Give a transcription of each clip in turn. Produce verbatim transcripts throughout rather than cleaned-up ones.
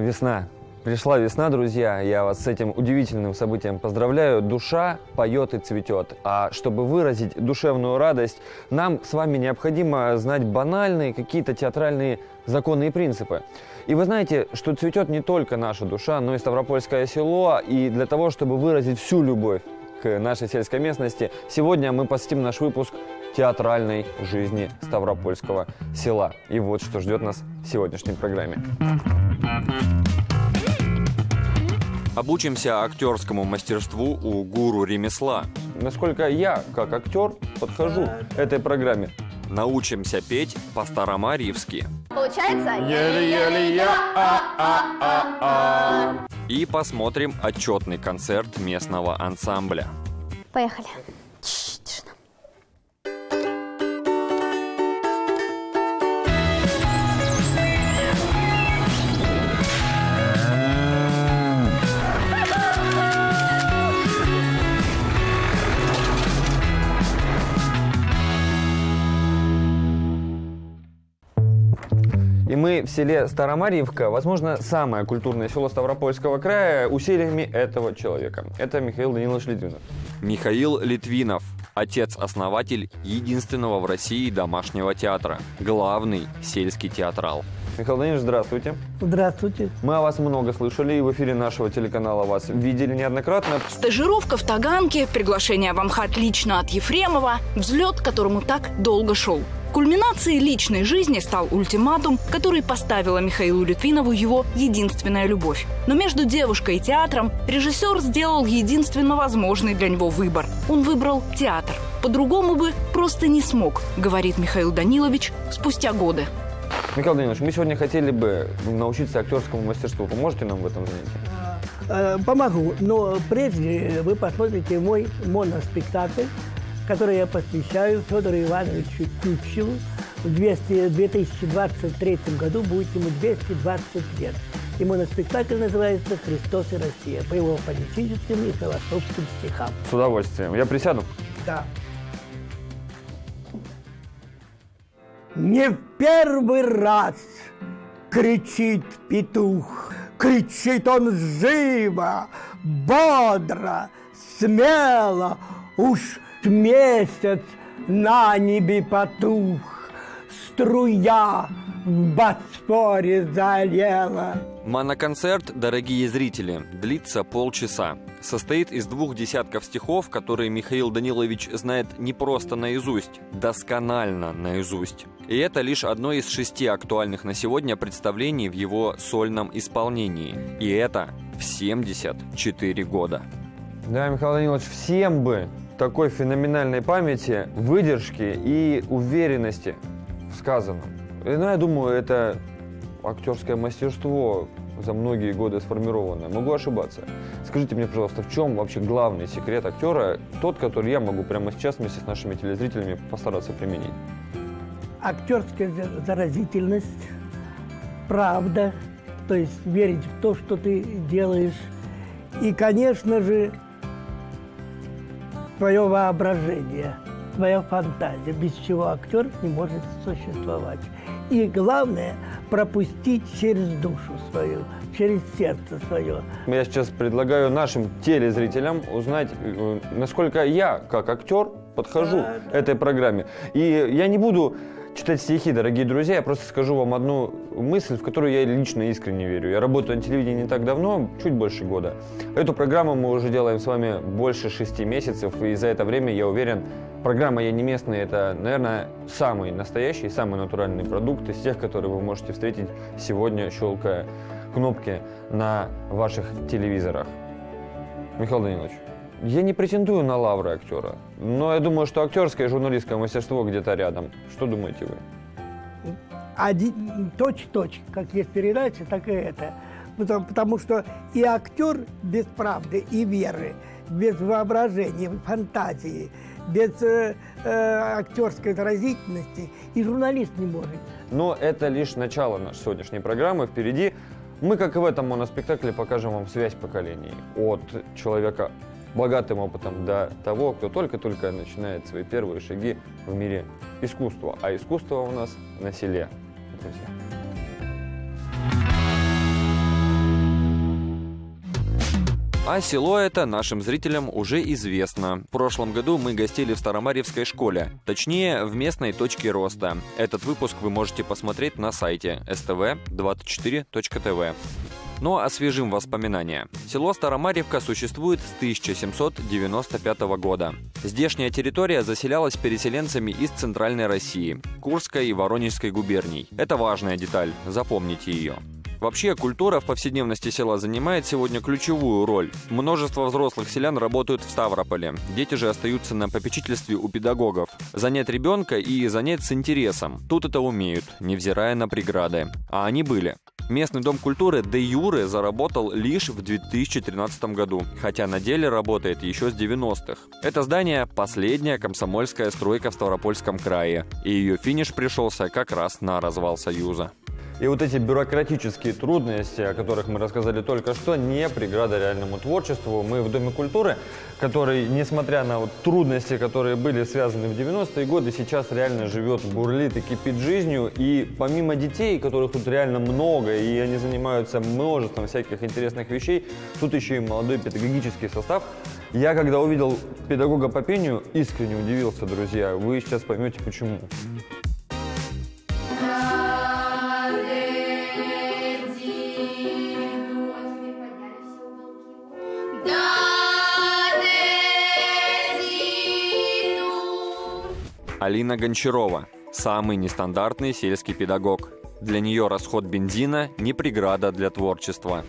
Весна. Пришла весна, друзья. Я вас с этим удивительным событием поздравляю. Душа поет и цветет. А чтобы выразить душевную радость, нам с вами необходимо знать банальные какие-то театральные законы и принципы. И вы знаете, что цветет не только наша душа, но и Ставропольское село. И для того, чтобы выразить всю любовь к нашей сельской местности, сегодня мы посвятим наш выпуск театральной жизни Ставропольского села. И вот что ждет нас в сегодняшней программе. Обучимся актерскому мастерству у гуру ремесла. Насколько я, как актер, подхожу этой программе. Научимся петь по-старомарьевски. Получается? И посмотрим отчетный концерт местного ансамбля. Поехали. И мы в селе Старомарьевка, возможно, самое культурное село Ставропольского края, усилиями этого человека. Это Михаил Данилович Литвинов. Михаил Литвинов, отец-основатель единственного в России домашнего театра, главный сельский театрал. Михаил Данилович, здравствуйте. Здравствуйте. Мы о вас много слышали, и в эфире нашего телеканала вас видели неоднократно. Стажировка в Таганке, приглашение в Амхат лично от Ефремова, взлет, к которому так долго шел. Кульминацией личной жизни стал ультиматум, который поставила Михаилу Литвинову его единственная любовь. Но между девушкой и театром режиссер сделал единственно возможный для него выбор. Он выбрал театр. По-другому бы просто не смог, говорит Михаил Данилович спустя годы. Михаил Данилович, мы сегодня хотели бы научиться актерскому мастерству. Поможете нам в этом занятии? Помогу, но прежде вы посмотрите мой моноспектакль, который я посвящаю Федору Ивановичу Тютчеву. В две тысячи двадцать третьем году будет ему двести двадцать лет. И моноспектакль называется «Христос и Россия» по его политическим и философским стихам. С удовольствием. Я присяду? Да. Не в первый раз кричит петух. Кричит он живо, бодро, смело. Уж месяц на небе потух, струя в Босфоре заlela. Моноконцерт, дорогие зрители, длится полчаса. Состоит из двух десятков стихов, которые Михаил Данилович знает не просто наизусть, досконально наизусть. И это лишь одно из шести актуальных на сегодня представлений в его сольном исполнении. И это в семьдесят четыре года. Да, Михаил Данилович, всем бы такой феноменальной памяти, выдержки и уверенности в сказанном. И, ну, я думаю, это актерское мастерство за многие годы сформированное. Могу ошибаться. Скажите мне, пожалуйста, в чем вообще главный секрет актера, тот, который я могу прямо сейчас вместе с нашими телезрителями постараться применить? Актерская заразительность, правда, то есть верить в то, что ты делаешь. И, конечно же, твое воображение, твоя фантазия, без чего актер не может существовать. И главное – пропустить через душу свою, через сердце свое. Я сейчас предлагаю нашим телезрителям узнать, насколько я, как актер, подхожу да, да. этой программе. И я не буду читать стихи, дорогие друзья, я просто скажу вам одну мысль, в которую я лично искренне верю. Я работаю на телевидении не так давно, чуть больше года. Эту программу мы уже делаем с вами больше шести месяцев, и за это время, я уверен, программа «Я не местный» — это, наверное, самый настоящий, самый натуральный продукт из тех, которые вы можете встретить сегодня, щелкая кнопки на ваших телевизорах. Михаил Данилович, я не претендую на лавры актера, но я думаю, что актерское и журналистское мастерство где-то рядом. Что думаете вы? Один, точь-точь, как есть передача, так и это. Потому, потому что и актер без правды и веры, без воображения, фантазии, без э, э, актерской заразительности и журналист не может. Но это лишь начало нашей сегодняшней программы. Впереди мы, как и в этом моноспектакле, покажем вам связь поколений. От человека богатым опытом до того, кто только-только начинает свои первые шаги в мире искусства. А искусство у нас на селе, друзья. А село это нашим зрителям уже известно. В прошлом году мы гостили в Старомарьевской школе, точнее в местной точке роста. Этот выпуск вы можете посмотреть на сайте эс тэ вэ двадцать четыре точка тэ вэ. Но освежим воспоминания. Село Старомарьевка существует с тысяча семьсот девяносто пятого года. Здешняя территория заселялась переселенцами из Центральной России, Курской и Воронежской губерний. Это важная деталь, запомните ее. Вообще, культура в повседневности села занимает сегодня ключевую роль. Множество взрослых селян работают в Ставрополе. Дети же остаются на попечительстве у педагогов. Занять ребенка и занять с интересом. Тут это умеют, невзирая на преграды. А они были. Местный дом культуры де юре заработал лишь в две тысячи тринадцатом году, хотя на деле работает еще с девяностых. Это здание – последняя комсомольская стройка в Ставропольском крае. И ее финиш пришелся как раз на развал Союза. И вот эти бюрократические трудности, о которых мы рассказали только что, не преграда реальному творчеству. Мы в Доме культуры, который, несмотря на вот трудности, которые были связаны в девяностые годы, сейчас реально живет, бурлит и кипит жизнью. И помимо детей, которых тут реально много, и они занимаются множеством всяких интересных вещей, тут еще и молодой педагогический состав. Я, когда увидел педагога по пению, искренне удивился, друзья. Вы сейчас поймете, почему. Алина Гончарова – самый нестандартный сельский педагог. Для нее расход бензина – не преграда для творчества.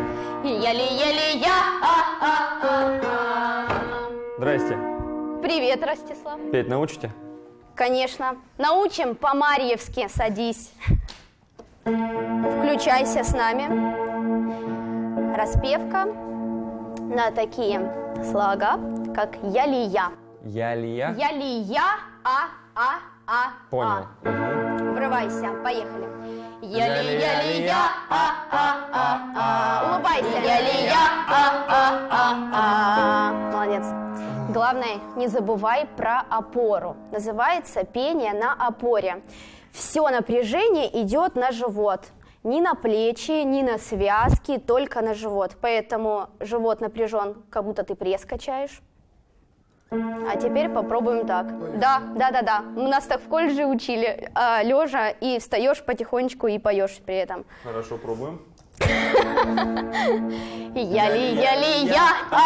Здрасте. Привет, Ростислав. Петь научите? Конечно. Научим по-марьевски. Садись. Включайся с нами. Распевка на такие слога, как «я-ли-я». Я-ли-я? Я-ли-я, а-а-а. Понял. Угу. Врывайся, поехали. Я-ли-я-ли-я, а-а-а-а. Улыбайся. Я-ли-я, а-а-а-а. Молодец. Главное, не забывай про опору. Называется пение на опоре. Все напряжение идет на живот. Ни на плечи, ни на связки, только на живот. Поэтому живот напряжен, как будто ты пресс качаешь. А теперь попробуем так. Да, да, да, да. У нас так в колледже учили. А, лежа и встаешь потихонечку и поешь при этом. Хорошо, пробуем. Я-ли-я-ли-я,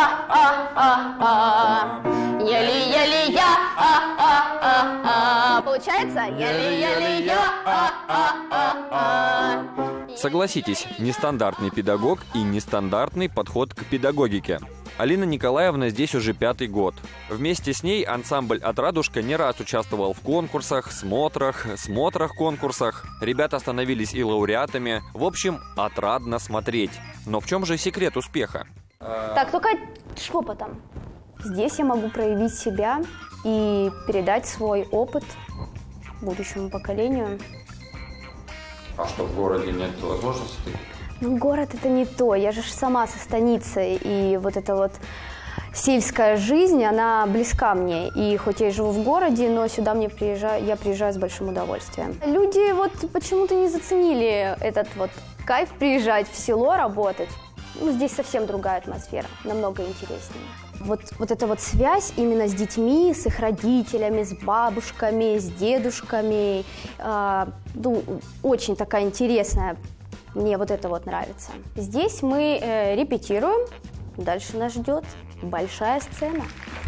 а-а-а-а. Я-ли-я-ли-я, а-а-а-а. Получается? Я-ли-я-ли-я, а-а-а-а. Согласитесь, нестандартный педагог и нестандартный подход к педагогике. Алина Николаевна здесь уже пятый год. Вместе с ней ансамбль «Отрадушка» не раз участвовал в конкурсах, смотрах, смотрах-конкурсах. Ребята становились и лауреатами. В общем, отрадно смотреть. Но в чем же секрет успеха? Так, только шепотом. Здесь я могу проявить себя и передать свой опыт будущему поколению. А что, в городе нет возможности? Ну, город это не то, я же сама со станицы, и вот эта вот сельская жизнь, она близка мне. И хоть я и живу в городе, но сюда мне приезжаю, я приезжаю с большим удовольствием. Люди вот почему-то не заценили этот вот кайф приезжать в село работать. Ну, здесь совсем другая атмосфера, намного интереснее. Вот, вот эта вот связь именно с детьми, с их родителями, с бабушками, с дедушками, э, ну, очень такая интересная. Мне вот это вот нравится. Здесь мы э, репетируем, дальше нас ждет большая сцена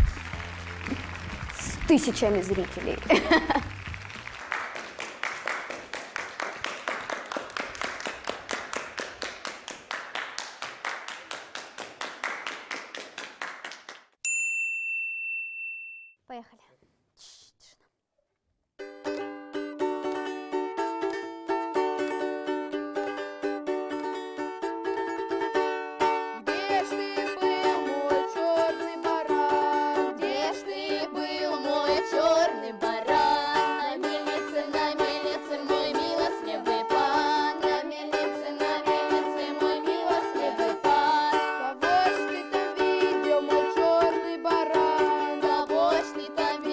с тысячами зрителей. Поехали. Там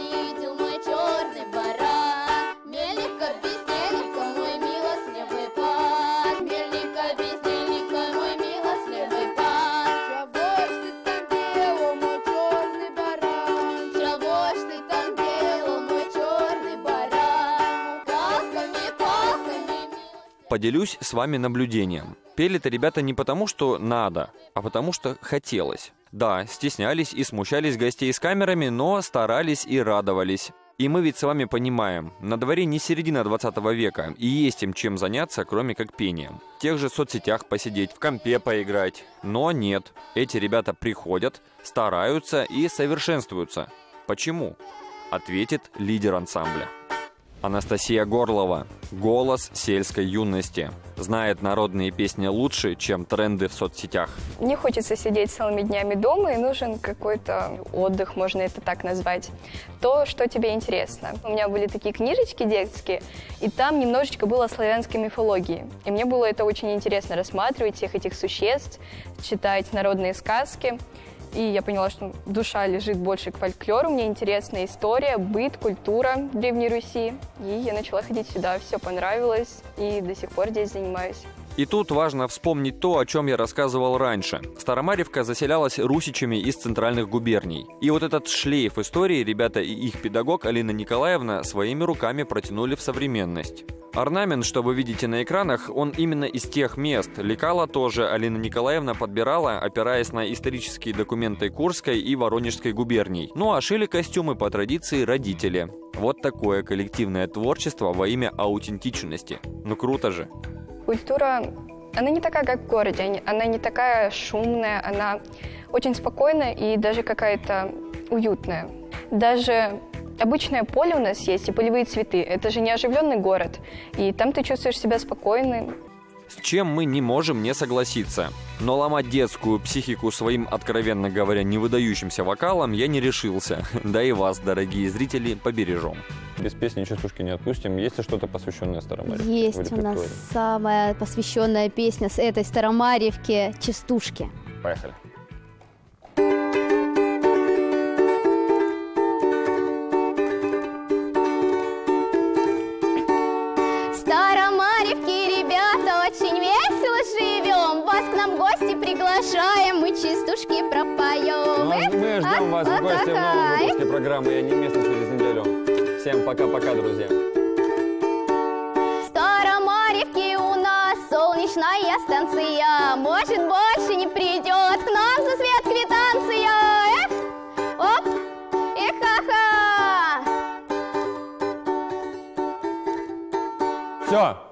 поделюсь с вами наблюдением. Пели-то ребята не потому, что надо, а потому, что хотелось. Да, стеснялись и смущались гостей с камерами, но старались и радовались. И мы ведь с вами понимаем, на дворе не середина двадцатого века, и есть им чем заняться, кроме как пением. В тех же соцсетях посидеть, в компе поиграть. Но нет, эти ребята приходят, стараются и совершенствуются. Почему? Ответит лидер ансамбля. Анастасия Горлова. Голос сельской юности. Знает народные песни лучше, чем тренды в соцсетях. Не хочется сидеть целыми днями дома, и нужен какой-то отдых, можно это так назвать. То, что тебе интересно. У меня были такие книжечки детские, и там немножечко было славянской мифологии. И мне было это очень интересно рассматривать, всех этих существ, читать народные сказки. И я поняла, что душа лежит больше к фольклору, мне интересна история, быт, культура Древней Руси. И я начала ходить сюда, все понравилось, и до сих пор здесь занимаюсь. И тут важно вспомнить то, о чем я рассказывал раньше. Старомарьевка заселялась русичами из центральных губерний. И вот этот шлейф истории ребята и их педагог Алина Николаевна своими руками протянули в современность. Орнамент, что вы видите на экранах, он именно из тех мест. Лекала тоже Алина Николаевна подбирала, опираясь на исторические документы Курской и Воронежской губерний. Ну а шили костюмы по традиции родители. Вот такое коллективное творчество во имя аутентичности. Ну круто же. Культура, она не такая, как в городе, она не такая шумная, она очень спокойная и даже какая-то уютная. Даже обычное поле у нас есть и полевые цветы. Это же не оживленный город, и там ты чувствуешь себя спокойным. С чем мы не можем не согласиться. Но ломать детскую психику своим, откровенно говоря, невыдающимся вокалом я не решился. Да и вас, дорогие зрители, побережем. Без песни «Частушки» не отпустим. Есть ли что-то посвященное Старомарьевке? Есть у нас самая посвященная песня с этой Старомарьевки «Частушки». Поехали. Приглашаем, мы частушки пропоем. Ну, мы ждем а, вас в гости в новом выпуске программы «Я не местный» через неделю. Всем пока-пока, друзья. Старомарьевки у нас солнечная станция. Может, больше не придет к нам за свет квитанция. Эх, оп, эх, ха-ха. Все.